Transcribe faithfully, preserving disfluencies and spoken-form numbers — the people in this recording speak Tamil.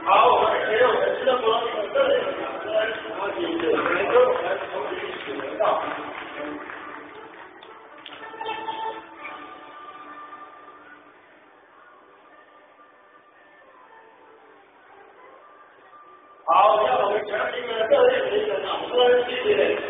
好，我们谁有人知道说这里两分，然后你就能够来从你体会到。好，让我们全体的各位同学掌声谢谢。